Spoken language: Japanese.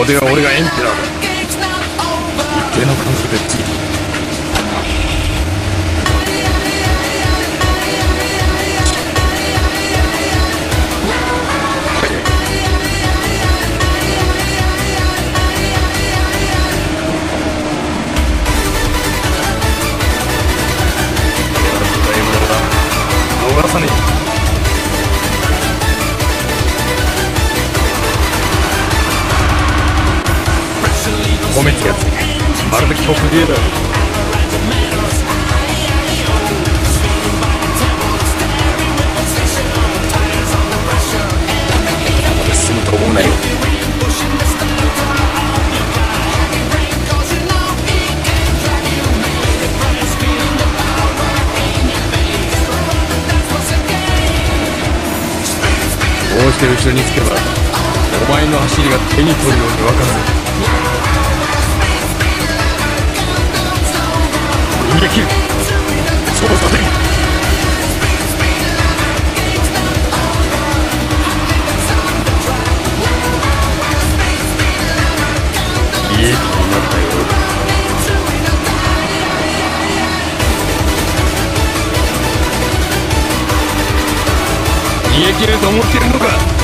こでは俺がエンペラーだ。一定の間隔で次。逃さねえ。褒めてやつまるで曲芸だ。まだ進むと思うなよ。こうして後ろにつけばお前の走りが手に取るように分かる。逃げ切る。そうさせる。いい気になったよ。逃げ切れると思っているのか。